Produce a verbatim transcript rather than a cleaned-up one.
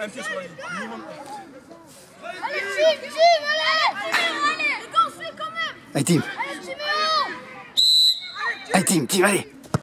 un pied sur la ligne. Minimum. Allez, Tim, Tim, allez! Allez! Les gars, on se fait quand même! Allez, Tim! Allez, Timéo! Allez, Tim, Tim, allez!